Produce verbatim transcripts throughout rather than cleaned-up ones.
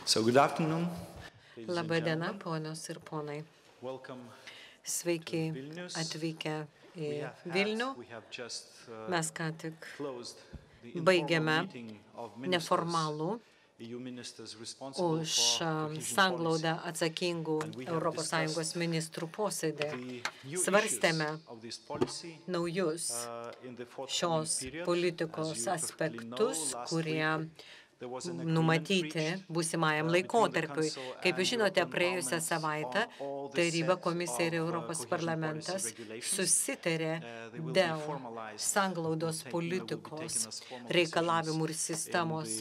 So good afternoon. Labą dieną, ponios ir ponai. Sveiki atvykę į Vilnių. Mes ką tik baigėme neformalų už sanglaudą atsakingų Europos Sąjungos ministrų posėdį. Svarstėme naujus šios politikos aspektus, kurie numatyti būsimajam laikotarpiui. Kaip jūs žinote, praėjusią savaitę Taryba, Komisija ir Europos parlamentas susitarė dėl sanglaudos politikos reikalavimų ir sistemos.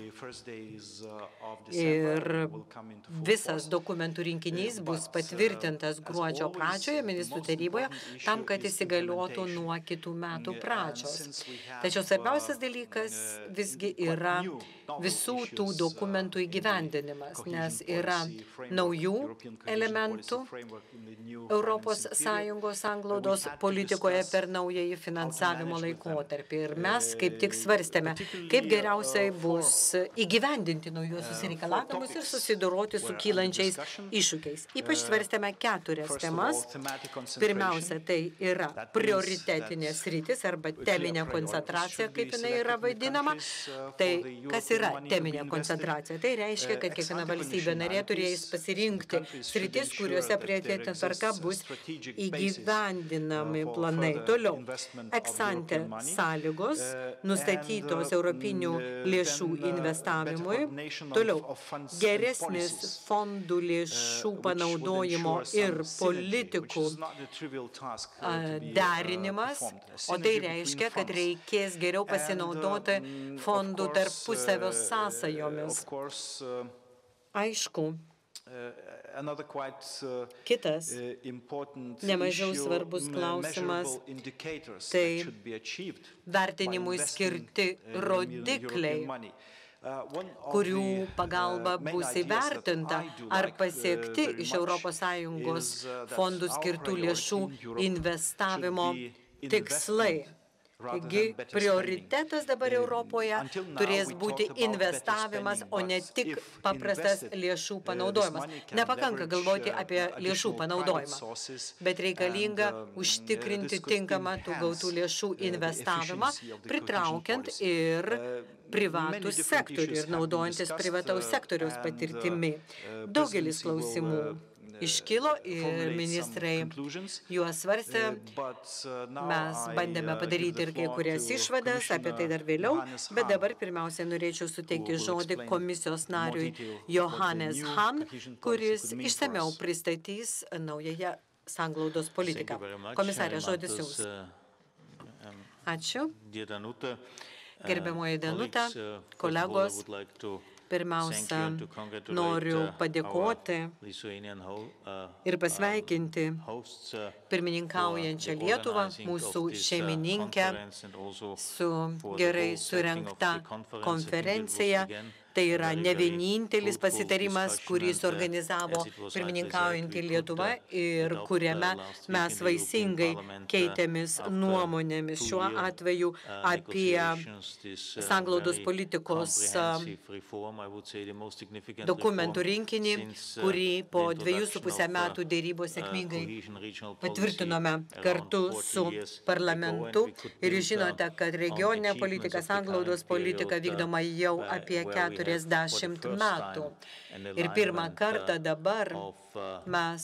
Ir visas dokumentų rinkinys bus patvirtintas gruodžio pradžioje ministrų taryboje, tam, kad įsigaliotų nuo kitų metų pradžios. Tačiau svarbiausias dalykas visgi yra visų tų dokumentų įgyvendinimas, nes yra naujų elementų Europos Sąjungos sanglaudos politikoje per naująjį finansavimo laikotarpį. Ir mes kaip tik svarstėme, kaip geriausiai bus įgyvendinti naujuosius reikalavimus ir susidoroti su kylančiais iššūkiais. Ypač svarstėme keturias temas. Pirmiausia, tai yra prioritetinės sritis arba teminė koncentracija, kaip jinai yra vadinama. Tai kas yra teminė koncentracija? Tai reiškia, kad kiekviena valstybė narė turės pasirinkti sritis, kuriuose prioritetinė tvarka bus įgyvendinami planai. Toliau, ex-ante sąlygos nustatytos europinių lėšų investavimui. Toliau, geresnis fondų lėšų panaudojimo ir politikų derinimas, o tai reiškia, kad reikės geriau pasinaudoti fondų tarpusavio sąsajomis. Aišku, kitas nemažiau svarbus klausimas, tai vertinimui skirti rodikliai, kurių pagalba bus įvertinta ar pasiekti iš Europos Sąjungos fondų skirtų lėšų investavimo tikslai. Taigi, prioritetas dabar Europoje turės būti investavimas, o ne tik paprastas lėšų panaudojimas. Nepakanka galvoti apie lėšų panaudojimą, bet reikalinga užtikrinti tinkamą tų gautų lėšų investavimą, pritraukiant ir privatų sektorių ir naudojantis privataus sektoriaus patirtimi. Daugelis klausimų iškilo ir ministrai juos svarstė. Mes bandėme padaryti ir kai kurias išvadas, apie tai dar vėliau, bet dabar pirmiausia norėčiau suteikti žodį komisijos nariui Johannes Hahn, kuris išsamiau pristatys naująją sanglaudos politiką. Komisarė, žodis jums. Ačiū. Gerbiamoji Danuta, kolegos. Pirmiausia, noriu padėkoti ir pasveikinti pirmininkaujančią Lietuvą, mūsų šeimininkę, su gerai surengta konferencija. Tai yra ne vienintelis pasitarimas, kurį suorganizavo pirmininkaujantį Lietuvą ir kuriame mes vaisingai keitėmis nuomonėmis šiuo atveju apie sanglaudos politikos dokumentų rinkinį, kurį po dviejų su pusę metų dėrybos sėkmingai patvirtinome kartu su parlamentu. Ir jūs žinote, kad regioninė politika, sanglaudos politika vykdoma jau apie keturiasdešimt metų. Ir pirmą kartą dabar mes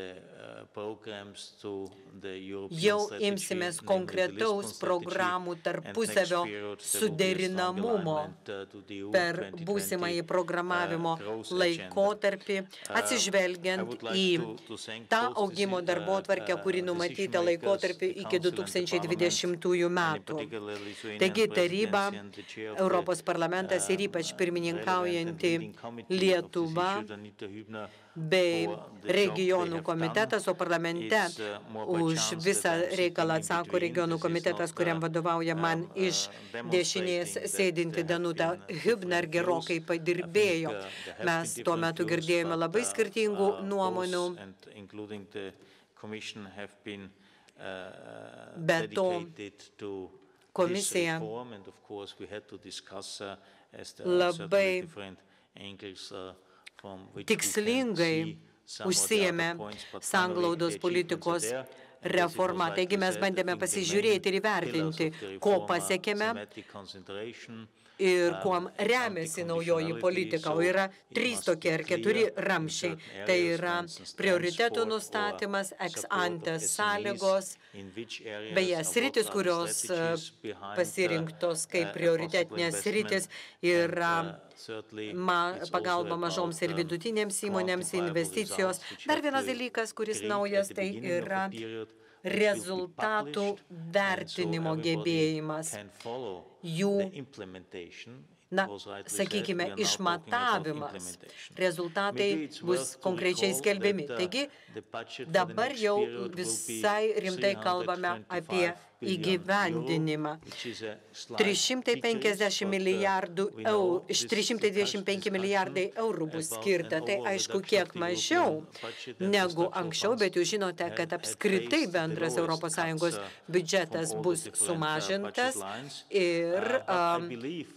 jau imsimės konkretaus programų tarpusavio suderinamumo per būsimąjį programavimo laikotarpį, atsižvelgiant į tą augimo darbotvarkę, kuri numatyta laikotarpį iki du tūkstančiai dvidešimtųjų metų. Taigi taryba, Europos parlamentas ir ypač pirmininkaujanti Lietuva bei regionų komitetas, o parlamente už visą reikalą atsako regionų komitetas, kuriam vadovauja man iš dešinės sėdinti Danuta Hübner, gerokai padirbėjo. Mes tuo metu girdėjome labai skirtingų nuomonių. Be to, komisija labai tikslingai užsiėmė sanglaudos politikos reformą. Taigi mes bandėme pasižiūrėti ir įvertinti, ko pasiekėme ir kuom remiasi naujoji politika. O yra trys tokie ar keturi ramsčiai. Tai yra prioritetų nustatymas, ex ante sąlygos, beje, sritis, kurios pasirinktos kaip prioritetinės sritis, yra ma, pagalba mažoms ir vidutinėms įmonėms, investicijos. Dar vienas dalykas, kuris naujas, tai yra rezultatų vertinimo gebėjimas. Jų, na, sakykime, išmatavimas. Rezultatai bus konkrečiai skelbiami. Taigi, dabar jau visai rimtai kalbame apie įgyvendinimą. trys šimtai penkiasdešimt milijardų eurų, iš trys šimtai dvidešimt penki milijardai eurų bus skirta. Tai aišku, kiek mažiau negu anksčiau, bet jūs žinote, kad apskritai bendras Europos Sąjungos biudžetas bus sumažintas ir um,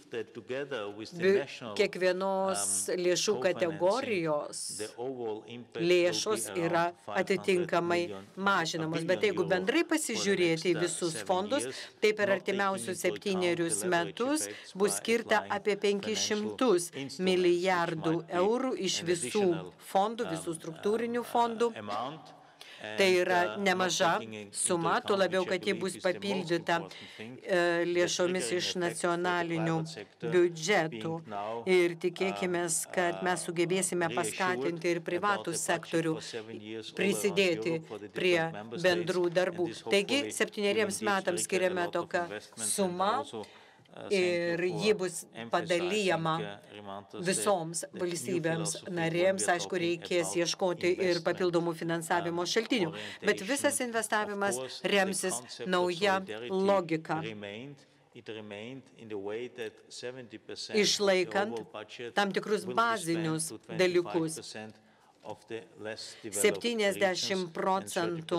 kiekvienos lėšų kategorijos lėšos yra atitinkamai mažinamos. Bet jeigu bendrai pasižiūrėti visus fondus, tai per artimiausius septynerius metus bus skirta apie penkis šimtus milijardų eurų iš visų fondų, visų struktūrinių fondų. Tai yra nemaža suma, tuo labiau, kad ji bus papildyta lėšomis iš nacionalinių biudžetų. Ir tikėkime, kad mes sugebėsime paskatinti ir privatų sektorių prisidėti prie bendrų darbų. Taigi, septyneriems metams skiriame tokią sumą ir ji bus padalyjama visoms valstybėms narėms. Aišku, reikės ieškoti ir papildomų finansavimo šaltinių. Bet visas investavimas remsis nauja logika, išlaikant tam tikrus bazinius dalykus. septyniasdešimt procentų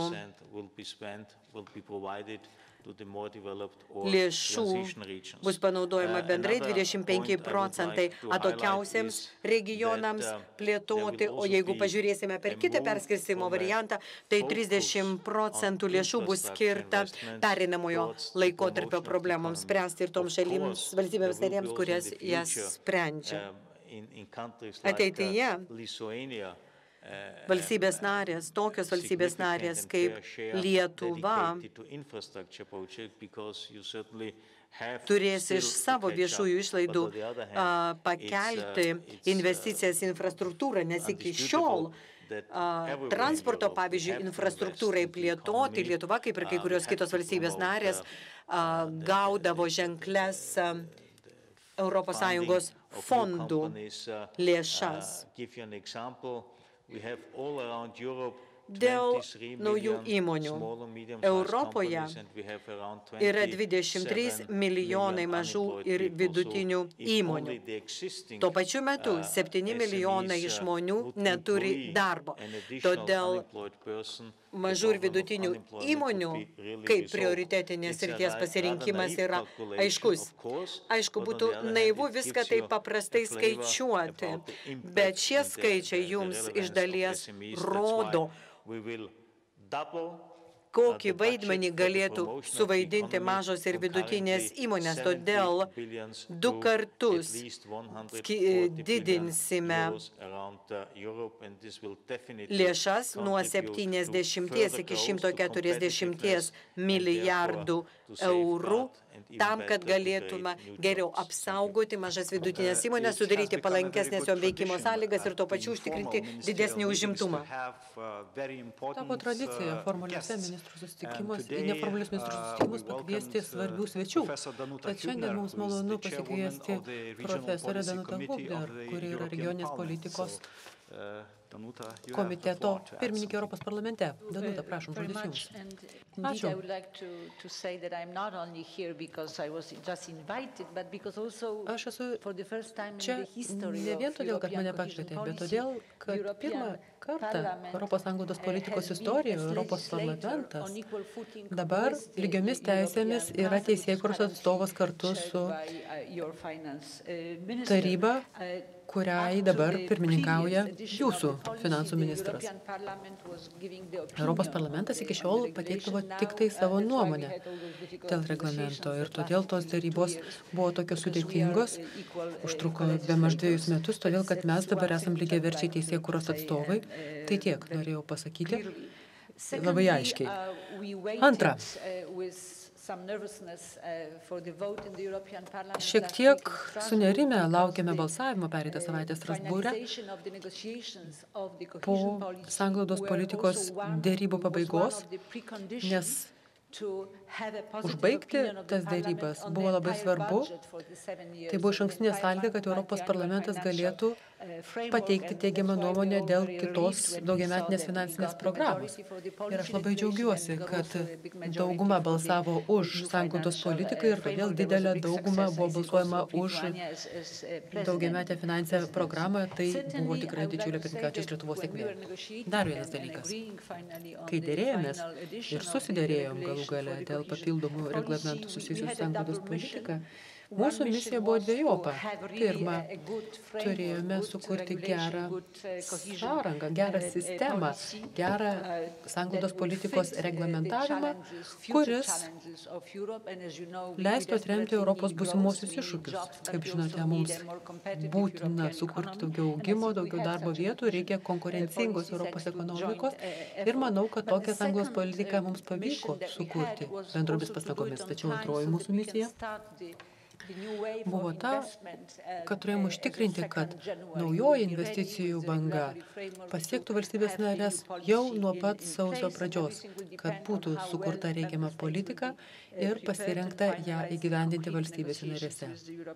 lėšų bus panaudojama bendrai, dvidešimt penki procentai atokiausiems regionams plėtoti, o jeigu pažiūrėsime per kitą perskirstymo variantą, tai trisdešimt procentų lėšų bus skirta pereinamojo laikotarpio problemoms spręsti ir toms šalims, valstybėms narėms, kurias jas sprendžia. Ateityje valstybės narės, tokios valstybės narės kaip Lietuva, turės iš savo viešųjų išlaidų a, pakelti investicijas į infrastruktūrą, nes iki šiol a, transporto, pavyzdžiui, infrastruktūrai plėtoti Lietuva, kaip ir kai kurios kitos valstybės narės, a, gaudavo ženkles a, Europos Sąjungos fondų lėšas. Dėl naujų įmonių. Europoje yra dvidešimt trys milijonai mažų ir vidutinių įmonių. Tuo pačiu metu septyni milijonai žmonių neturi darbo. Todėl mažų ir vidutinių įmonių kaip prioritetinės srities pasirinkimas yra aiškus. Aišku, būtų naivu viską taip paprastai skaičiuoti, bet šie skaičiai jums iš dalies rodo, kokį vaidmenį galėtų suvaidinti mažos ir vidutinės įmonės. Todėl du kartus didinsime lėšas nuo septyniasdešimties iki šimto keturiasdešimties milijardų eurų tam, kad galėtume geriau apsaugoti mažas vidutinės įmonės, sudaryti palankesnės jom veikimo sąlygas ir tuo pačiu užtikrinti didesnį užimtumą. Tapo tradicija formaliuose ministrų susitikimus, į neformalius ministrų susitikimus pakviesti svarbių svečių. Tad šiandien mums malonu pasikviesti profesorę Danutą Hubner, kuri yra regioninės politikos komiteto pirmininkė Europos parlamente. Danuta, prašom, žodis jums. Ačiū. Aš esu čia ne vien todėl, kad mane pakvietė, bet todėl, kad pirmą kartą Europos Sąjungos politikos istorijoje Europos parlamentas dabar lygiomis teisėmis yra teisėkūros atstovas kartu su taryba, kuriai dabar pirmininkauja jūsų finansų ministras. Europos parlamentas iki šiol pateikdavo tik tai savo nuomonę dėl reglamento ir todėl tos darybos buvo tokios sudėtingos, užtruko bemaž dviejus metus, todėl kad mes dabar esam lygiaverčiai teisėkūros atstovai. Tai tiek norėjau pasakyti labai aiškiai. Antra. Šiek tiek sunerimę laukiame balsavimo pereitą savaitę Strasbūre po sanglaudos politikos dėrybų pabaigos, nes užbaigti tas dėrybas buvo labai svarbu. Tai buvo išankstinė sąlyga, kad Europos parlamentas galėtų pateikti teigiamą nuomonę dėl kitos daugiametinės finansinės programos. Ir aš labai džiaugiuosi, kad dauguma balsavo už sanglaudos politiką ir todėl didelė dauguma buvo balsuojama už daugiametę finansinę programą. Tai buvo tikrai didžiulė pirmininkaujančios Lietuvos sėkmė. Dar vienas dalykas. Kai dėrėjomės ir susidėrėjom galų gale dėl papildomų reglamentų susijusių su sanglaudos politika, mūsų misija buvo dvejopa. Pirma, turėjome sukurti gerą sąrangą, gerą sistemą, gerą sanglaudos politikos reglamentavimą, kuris leistų atremti Europos būsimuosius iššūkius. Kaip žinote, mums būtina sukurti daugiau augimo, daugiau darbo vietų, reikia konkurencingos Europos ekonomikos ir manau, kad tokią sanglaudos politiką mums pavyko sukurti bendromis pastangomis. Tačiau antroji mūsų misija buvo ta, kad turėjom užtikrinti, kad naujoji investicijų banga pasiektų valstybės narės jau nuo pat sausio pradžios, kad būtų sukurta reikiama politika ir pasirengta ją įgyvendinti valstybėse narėse.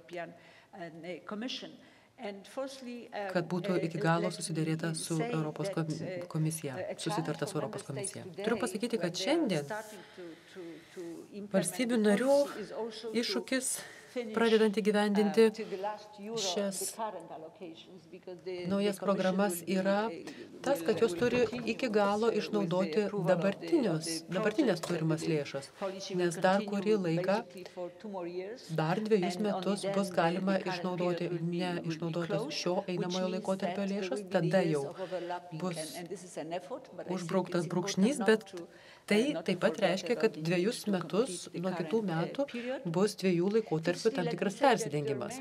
Kad būtų iki galo susidėrėta su Europos komisija, susitarta su Europos komisija. Turiu pasakyti, kad šiandien valstybių narių iššūkis pradedant įgyvendinti šias naujas programas yra tas, kad jos turi iki galo išnaudoti dabartinės turimas lėšas, nes dar kurį laiką, dar dviejus metus bus galima išnaudoti neišnaudotas šio einamojo laikotarpio lėšas, tada jau bus užbrauktas brūkšnys, bet tai taip pat reiškia, kad dviejus metus nuo kitų metų bus dviejų laikotarpių tam tikras persidengimas.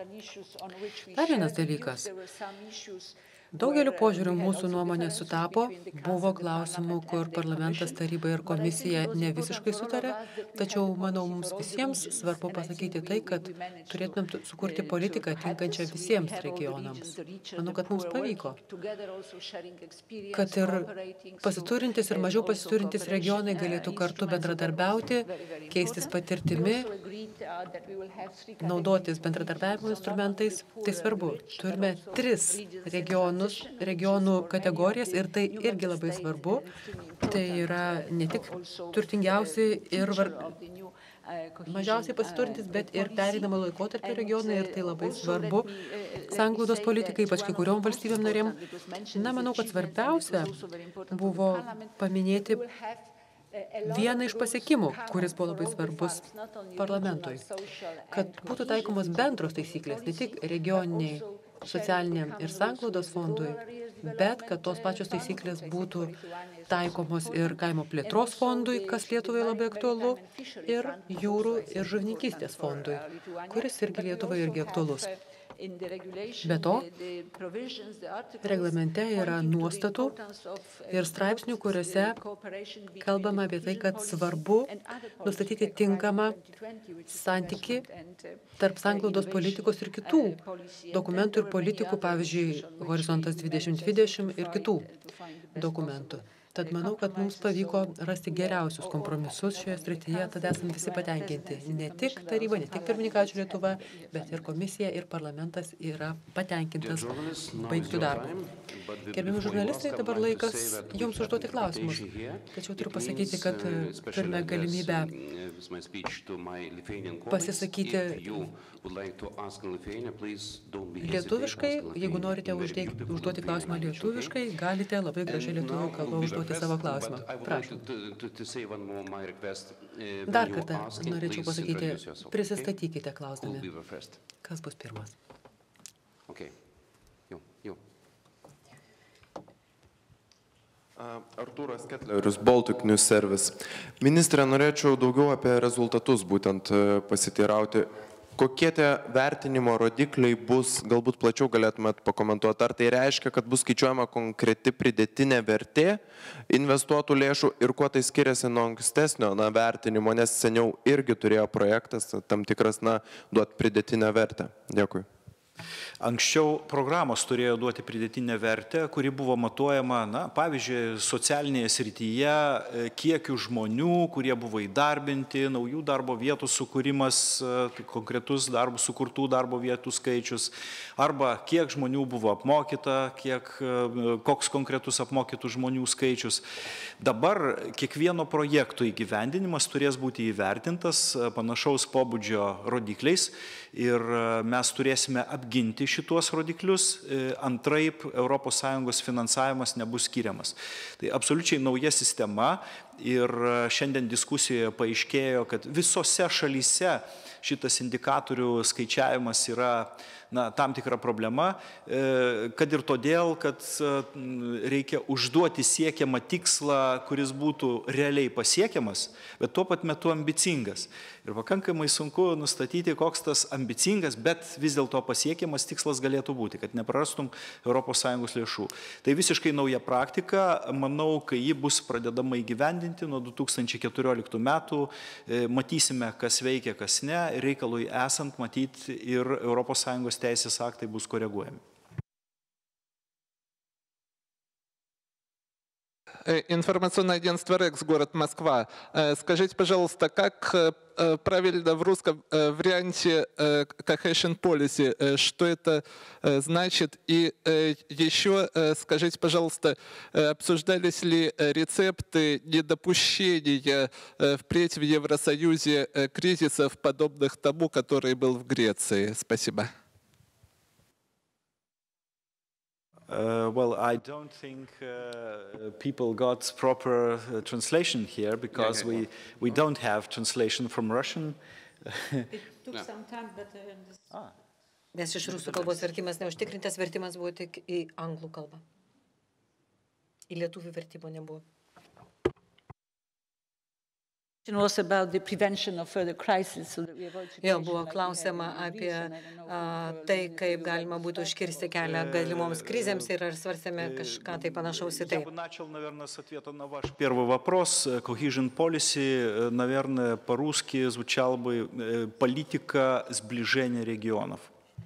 Dar vienas dalykas. Daugeliu požiūrių mūsų nuomonė sutapo, buvo klausimų, kur parlamentas, taryba ir komisija ne visiškai sutarė, tačiau, manau, mums visiems svarbu pasakyti tai, kad turėtumėm sukurti politiką tinkančią visiems regionams. Manau, kad mums pavyko. Kad ir pasiturintis ir mažiau pasiturintis regionai galėtų kartu bendradarbiauti, keistis patirtimi, naudotis bendradarbiavimo instrumentais. Tai svarbu. Turime tris regionus regionų kategorijas ir tai irgi labai svarbu. Tai yra ne tik turtingiausi ir var... mažiausiai pasiturintis, bet ir pereinamo laikotarpio regionai ir tai labai svarbu. Sanglaudos politikai, ypač kai kuriom valstybėm narėm. Na, manau, kad svarbiausia buvo paminėti vieną iš pasiekimų, kuris buvo labai svarbus parlamentui, kad būtų taikomos bendros taisyklės, ne tik regioniniai, socialiniam ir sanglaudos fondui, bet kad tos pačios taisyklės būtų taikomos ir kaimo plėtros fondui, kas Lietuvai labai aktualu, ir jūrų ir žuvininkystės fondui, kuris irgi Lietuvai irgi aktualus. Be to, reglamente yra nuostatų ir straipsnių, kuriuose kalbama apie tai, kad svarbu nustatyti tinkamą santykį tarp sanglaudos politikos ir kitų dokumentų ir politikų, pavyzdžiui, Horizontas dvidešimt dvidešimt ir kitų dokumentų. Tad manau, kad mums pavyko rasti geriausius kompromisus šioje srityje, tad esame visi patenkinti. Ne tik taryba, ne tik pirmininkaujančioji Lietuva, bet ir komisija ir parlamentas yra patenkintas baigtų darbų. Gerbiami žurnalistai, dabar laikas jums užduoti klausimus. Tačiau turiu pasakyti, kad turime galimybę pasisakyti lietuviškai. Jeigu norite uždėti, užduoti klausimą lietuviškai, galite labai gražiai lietuvių kalbą užduoti savo klausimą. Prašom. Dar kartą norėčiau pasakyti, prisistatykite klausdami. Kas bus pirmas? Okay. Jau, jau. Artūras Ketlerius, Baltic News Service. Ministrė, norėčiau daugiau apie rezultatus būtent pasiteirauti. Kokie tie vertinimo rodikliai bus, galbūt plačiau galėtumėt pakomentuoti, ar tai reiškia, kad bus skaičiuojama konkreti pridėtinė vertė investuotų lėšų ir kuo tai skiriasi nuo ankstesnio na, vertinimo, nes seniau irgi turėjo projektas tam tikras, na, duot pridėtinę vertę. Dėkui. Anksčiau programos turėjo duoti pridėtinę vertę, kuri buvo matuojama, na, pavyzdžiui, socialinėje srityje, kiekių žmonių, kurie buvo įdarbinti, naujų darbo vietų sukūrimas, konkretus darbų, sukurtų darbo vietų skaičius, arba kiek žmonių buvo apmokyta, kiek, koks konkretus apmokytų žmonių skaičius. Dabar kiekvieno projekto įgyvendinimas turės būti įvertintas panašaus pobūdžio rodikliais ir mes turėsime apginti šituos rodiklius, antraip Europos Sąjungos finansavimas nebus skiriamas. Tai absoliučiai nauja sistema ir šiandien diskusijoje paaiškėjo, kad visose šalyse šitas indikatorių skaičiavimas yra na, tam tikra problema, kad ir todėl, kad reikia užduoti siekiamą tikslą, kuris būtų realiai pasiekiamas, bet tuo pat metu ambicingas. Ir pakankamai sunku nustatyti, koks tas ambicingas, bet vis dėlto pasiekiamas tikslas galėtų būti, kad neprarastum Europos Sąjungos lėšų. Tai visiškai nauja praktika, manau, kai ji bus pradedama įgyvendinti nuo du tūkstančiai keturioliktų metų, matysime, kas veikia, kas ne, reikalui esant matyti ir Europos Sąjungos teisės aktai bus koreguojami. Информационное агентство «Рекс», город Москва. Скажите, пожалуйста, как правильно в русском варианте cohesion policy, что это значит? И еще скажите, пожалуйста, обсуждались ли рецепты недопущения впредь в Евросоюзе кризисов, подобных тому, который был в Греции? Спасибо. Uh, well, I don't think uh, people got proper uh, translation here because yeah, yeah, yeah. we we don't have translation from Russian. It took yeah. some time, but uh, ah. Nes iš rusų kalbos vertimas neužtikrintas, vertimas buvo tik į anglų kalbą. Į lietuvių vertimo nebuvo. Jo, buvo klausima apie a, tai, kaip galima būtų užkirsti kelią galimoms krizėms ir ar svarstėme kažką tai panašaus į tai. Я бы начал, наверное, с ответа на ваш первый вопрос. Cohesion policy, наверное, по-русски звучал бы политика сближения регионов.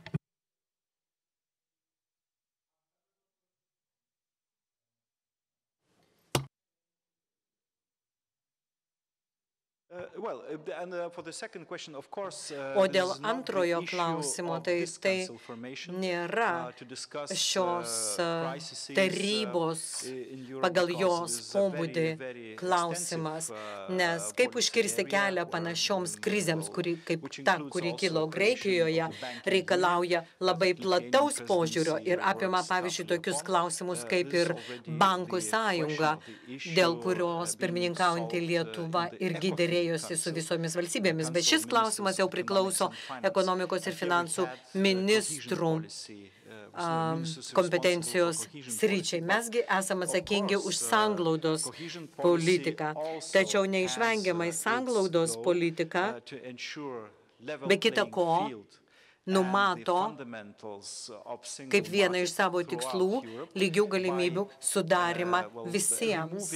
O dėl antrojo klausimo, tai tai nėra šios tarybos pagal jos pobūdį klausimas, nes kaip užkirsti kelią panašioms krizėms, kuri, kaip ta, kuri kilo Graikijoje, reikalauja labai plataus požiūrio ir apima, pavyzdžiui, tokius klausimus kaip ir bankų sąjunga, dėl kurios pirmininkaujantį Lietuva irgi derėjosi su visomis valstybėmis. Bet šis klausimas jau priklauso ekonomikos ir finansų ministrų kompetencijos sričiai. Mesgi esame atsakingi už sanglaudos politiką. Tačiau neišvengiamai sanglaudos politika, be kita ko, numato kaip vieną iš savo tikslų lygių galimybių sudarimą visiems.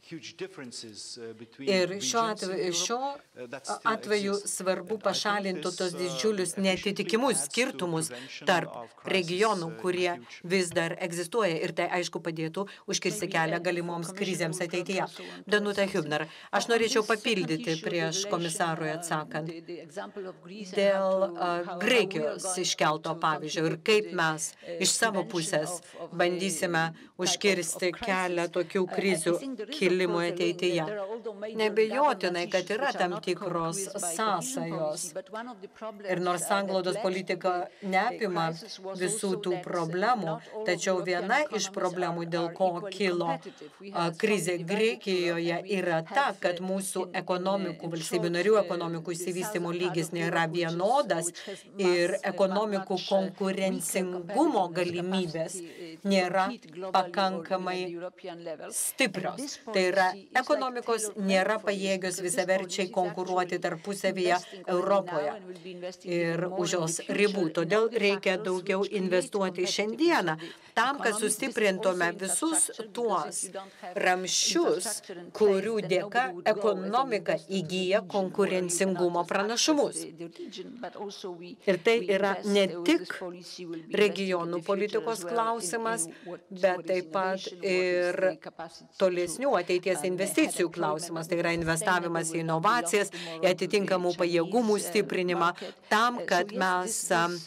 Ir šiuo atveju, šiuo atveju svarbu pašalinti tos didžiulius neatitikimus, skirtumus tarp regionų, kurie vis dar egzistuoja. Ir tai, aišku, padėtų užkirsti kelią galimoms krizėms ateityje. Danuta Hübner, aš norėčiau papildyti prieš komisarui atsakant dėl uh, Graikijos iškelto pavyzdžio ir kaip mes iš savo pusės bandysime užkirsti kelią tokių krizių kilimui ateityje. Nebejotinai, kad yra tam tikros sąsajos. Ir nors sanglaudos politika neapima visų tų problemų, tačiau viena iš problemų, dėl ko kilo krizė Graikijoje, yra ta, kad mūsų ekonomikų, valstybių narių ekonomikų išsivystymo lygis nėra vienodas ir ekonomikų konkurencingumo galimybės nėra pakankamai stiprios. Tai yra, ekonomikos nėra pajėgios visaverčiai konkuruoti tarpusavyje Europoje ir už jos ribų. Todėl reikia daugiau investuoti šiandieną, tam, kad sustiprintume visus tuos ramsčius, kurių dėka ekonomika įgyja konkurencingumo pranašumus. Ir tai yra ne tik regionų politikos klausimas, bet taip pat ir tolesnių ateities investicijų klausimas. Tai yra investavimas į inovacijas, į atitinkamų pajėgumų stiprinimą, tam, kad mes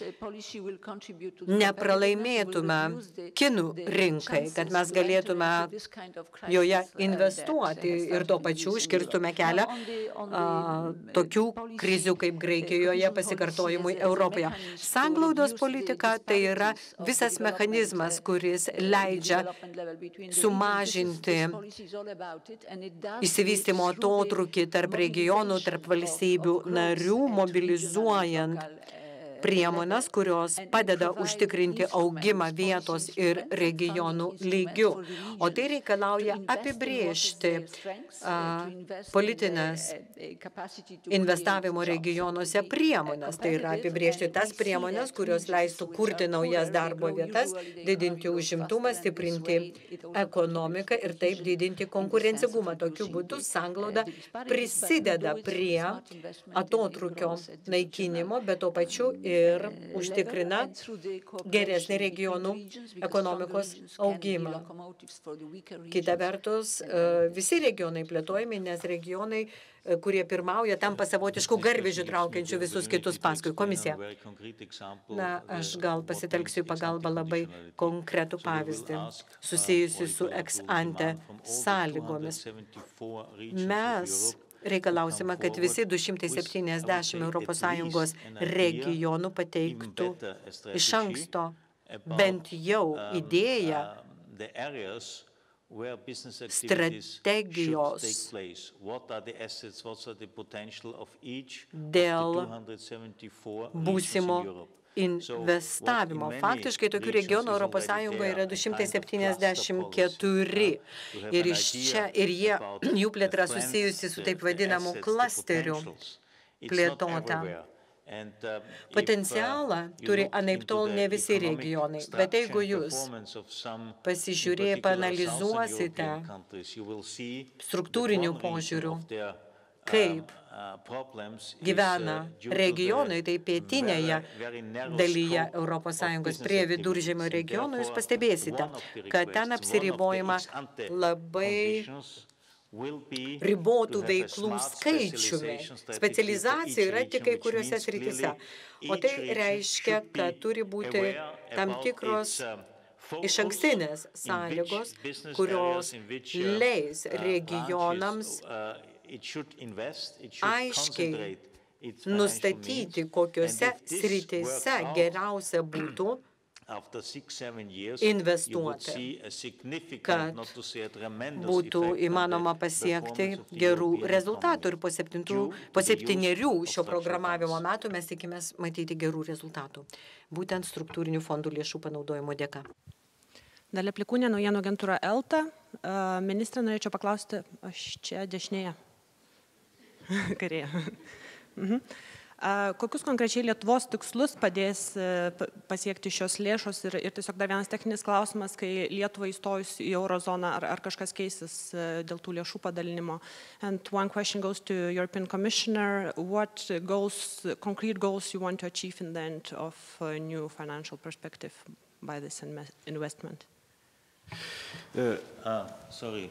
nepralaimėtume kinų rinkai, kad mes galėtume joje investuoti ir tuo pačiu užkirstume kelią a, tokių krizių kaip Graikijoje pasikartojimui Europoje. Sanglaudos politika tai yra visas mechanizmas, kuris leidžia sumažinti išsivystymo atotrūkį tarp regionų, tarp valstybių narių, mobilizuojant priemonės, kurios padeda užtikrinti augimą vietos ir regionų lygių. O tai reikalauja apibrėžti a, politinės investavimo regionuose priemonės. Tai yra apibrėžti tas priemonės, kurios leistų kurti naujas darbo vietas, didinti užimtumą, stiprinti ekonomiką ir taip didinti konkurencingumą. Tokiu būdu sanglauda prisideda prie atotrūkio naikinimo, bet to pačiu ir užtikrina geresnį regionų ekonomikos augimą. Kita vertus, visi regionai plėtojami, nes regionai, kurie pirmauja, tampa savotiškų garvežių traukiančių visus kitus paskui. Komisija. Na, aš gal pasitelksiu į pagalbą labai konkretų pavyzdį, susijusi su ex ante sąlygomis. Mes reikalausime, kad visi du šimtai septyniasdešimt Europos Sąjungos regionų pateiktų iš anksto bent jau idėją strategijos dėl būsimo investavimo. Faktiškai tokių regionų Europos Sąjungoje yra du šimtai septyniasdešimt keturi ir, iš čia, ir jie, jų plėtra susijusi su taip vadinamu klasteriu plėtota. Potencialą turi anaiptol ne visi regionai, bet jeigu jūs pasižiūrėję, paanalizuosite struktūrinių požiūrių, kaip gyvena regionai, tai pietinėje dalyje Europos Sąjungos prie viduržemio regionų, jūs pastebėsite, kad ten apsiribojama labai ribotų veiklų skaičiumi. Specializacija yra tik kai kuriuose srityse. O tai reiškia, kad turi būti tam tikros išankstinės sąlygos, kurios leis regionams aiškiai nustatyti, kokiuose srityse geriausia būtų investuoti, kad būtų įmanoma pasiekti gerų rezultatų. Ir po, septintų, po septynerių šio programavimo metų mes tikimės matyti gerų rezultatų, būtent struktūrinių fondų lėšų panaudojimo dėka. Dalia Plikūnė, naujienų agentūra Elta. Ministrė, norėčiau paklausti, aš čia dešinėje. Kairėje. Mhm. Kokius konkrečiai Lietuvos tikslus padės pasiekti šios lėšos ir, ir tiesiog dar vienas techninis klausimas, kai Lietuva įstojus į eurozoną, ar, ar kažkas keisis dėl tų lėšų padalinimo. And one question goes to European Commissioner, what goals, concrete goals you want to achieve in the end of a new financial perspective by this investment? Uh, ah, sorry.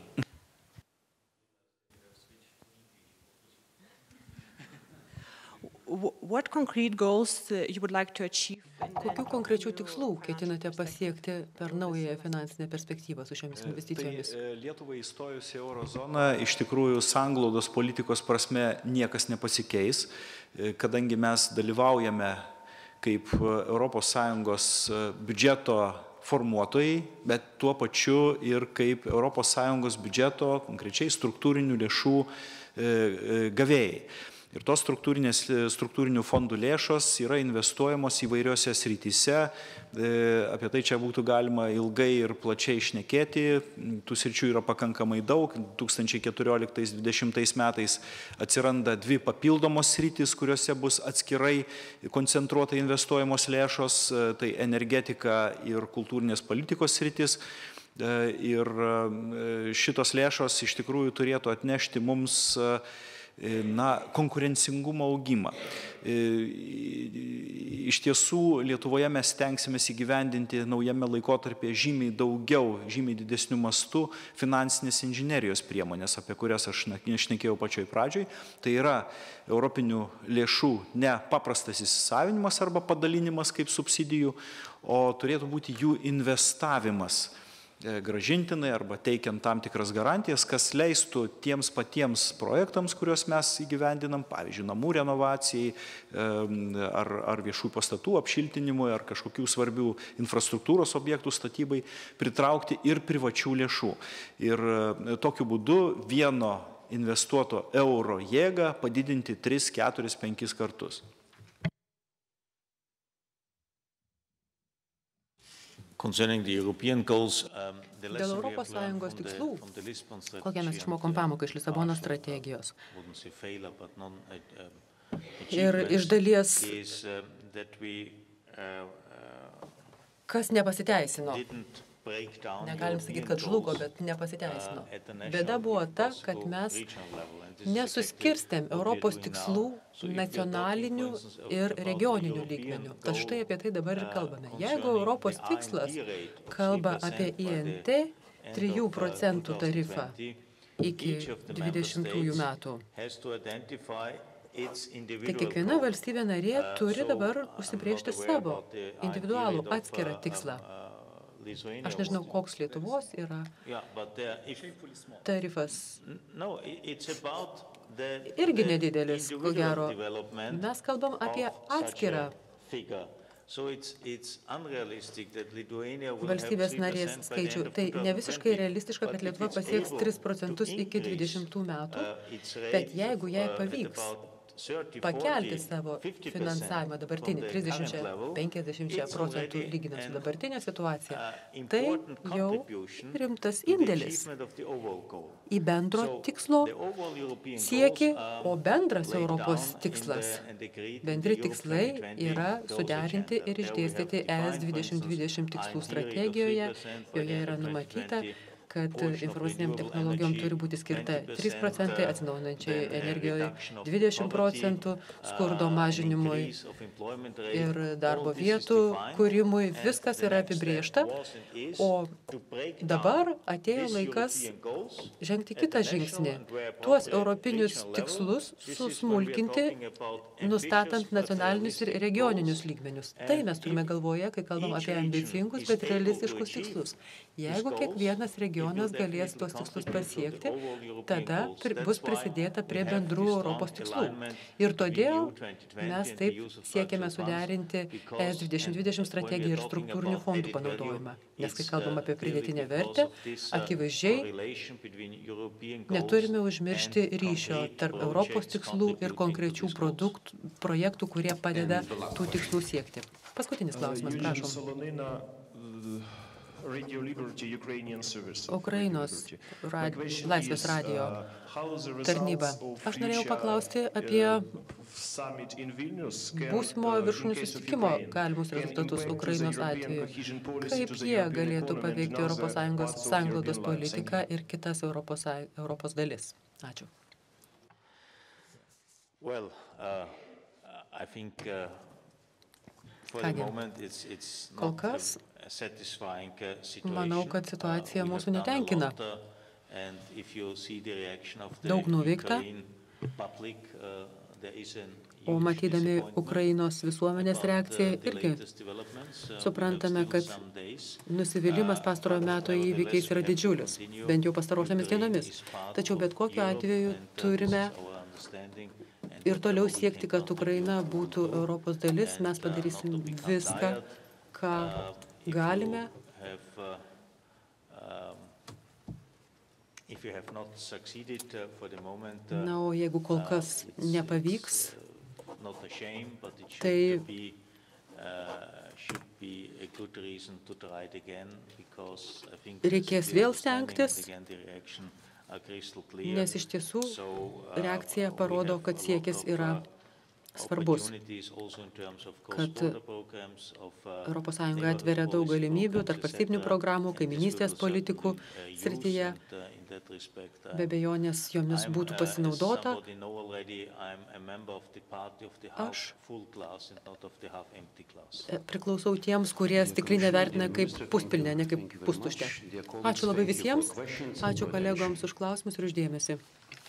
What concrete goals you would like to achieve? Kokių konkrečių tikslų ketinate pasiekti per naująją finansinę perspektyvą su šiomis investicijomis? Tai Lietuvai įstojus į eurozoną, iš tikrųjų sanglaudos politikos prasme niekas nepasikeis, kadangi mes dalyvaujame kaip Europos Sąjungos biudžeto formuotojai, bet tuo pačiu ir kaip Europos Sąjungos biudžeto konkrečiai struktūrinių lėšų gavėjai. Ir tos struktūrinių fondų lėšos yra investuojamos įvairiose srityse, apie tai čia būtų galima ilgai ir plačiai šnekėti, tų sričių yra pakankamai daug, du tūkstančiai keturioliktais dvidešimtais metais atsiranda dvi papildomos sritys, kuriuose bus atskirai koncentruotai investuojamos lėšos, tai energetika ir kultūrinės politikos sritis. Ir šitos lėšos iš tikrųjų turėtų atnešti mums na, konkurencingumo augimą. Iš tiesų, Lietuvoje mes stengsimės įgyvendinti naujame laikotarpyje žymiai daugiau, žymiai didesnių mastų finansinės inžinerijos priemonės, apie kurias aš nešnekėjau pačioj pradžioj. Tai yra europinių lėšų ne paprastas įsisavinimas arba padalinimas kaip subsidijų, o turėtų būti jų investavimas grąžintinai arba teikiant tam tikras garantijas, kas leistų tiems patiems projektams, kuriuos mes įgyvendinam, pavyzdžiui, namų renovacijai ar, ar viešų pastatų apšiltinimui ar kažkokių svarbių infrastruktūros objektų statybai, pritraukti ir privačių lėšų. Ir tokiu būdu vieno investuoto euro jėgą padidinti tris, keturis, penkis kartus. Dėl Europos Sąjungos tikslų, kokią mes išmokom pamoką iš Lisabonos strategijos. Ir iš dalies, kas nepasiteisino. Negalim sakyti, kad žlugo, bet nepasiteisino. Bėda buvo ta, kad mes nesuskirstėm Europos tikslų nacionalinių ir regioninių lygmenių. Tad štai apie tai dabar ir kalbame. Jeigu Europos tikslas kalba apie I N T trijų procentų tarifą iki dvidešimtųjų metų, tai kiekviena valstybė narė turi dabar užsibrėžti savo individualų atskirą tikslą. Aš nežinau, koks Lietuvos yra tarifas. Irgi nedidelis, ko gero. Mes kalbam apie atskirą valstybės narės skaičių. Tai ne visiškai realistiška, kad Lietuva pasieks tris procentus iki dvidešimtų metų, bet jeigu jai pavyks pakelti savo finansavimą dabartinį trisdešimt penkiasdešimt procentų lyginant su dabartinė situacija, tai jau rimtas indėlis į bendro tikslo siekį, o bendras Europos tikslas, bendri tikslai yra suderinti ir išdėstyti E S dvidešimt dvidešimt tikslų strategijoje, joje yra numatyta, kad informaciniam technologijom turi būti skirta trys procentai, atsinaujinančiai energijoje dvidešimt procentų, skurdo mažinimui ir darbo vietų kūrimui. Viskas yra apibrėžta, o dabar atėjo laikas žengti kitą žingsnį. Tuos europinius tikslus susmulkinti, nustatant nacionalinius ir regioninius lygmenius. Tai mes turime galvoje, kai kalbam apie ambicingus, bet realistiškus tikslus. Jeigu kiekvienas regionas galės tuos tikslus pasiekti, tada bus prisidėta prie bendrų Europos tikslų. Ir todėl mes taip siekiame suderinti E S dvidešimt dvidešimt strategiją ir struktūrinių fondų panaudojimą. Nes kai kalbam apie pridėtinę vertę, akivaizdžiai neturime užmiršti ryšio tarp Europos tikslų ir konkrečių produktų, projektų, kurie padeda tų tikslų siekti. Paskutinis klausimas, prašom. Ukrainos rad, laisvės radijo tarnyba. Aš norėjau paklausti apie būsimo viršūnių susitikimo galimus rezultatus Ukrainos atveju. Kaip jie galėtų paveikti Europos Sąjungos sanglaudos politiką ir kitas Europos, Europos dalis? Ačiū. Well, uh, I think, uh, Kągi, kol kas manau, kad situacija mūsų netenkina. Daug nuveikta, o matydami Ukrainos visuomenės reakciją irgi suprantame, kad nusivylimas pastarojo meto įvykiais yra didžiulis, bent jau pastarosiamis dienomis. Tačiau bet kokiu atveju turime ir toliau siekti, kad Ukraina būtų Europos dalis. Mes padarysim viską, ką galime. Na, o jeigu kol kas nepavyks, tai reikės vėl stengtis, nes iš tiesų reakcija parodo, kad siekis yra svarbus, kad Europos Sąjunga atveria daug galimybių tarp valstybinių programų, kaiminystės politikų srityje. Be abejonės jomis būtų pasinaudota. Aš priklausau tiems, kurie stiklinę vertina kaip puspilnę, ne kaip pustuštę. Ačiū labai visiems, ačiū kolegoms už klausimus ir uždėmesį.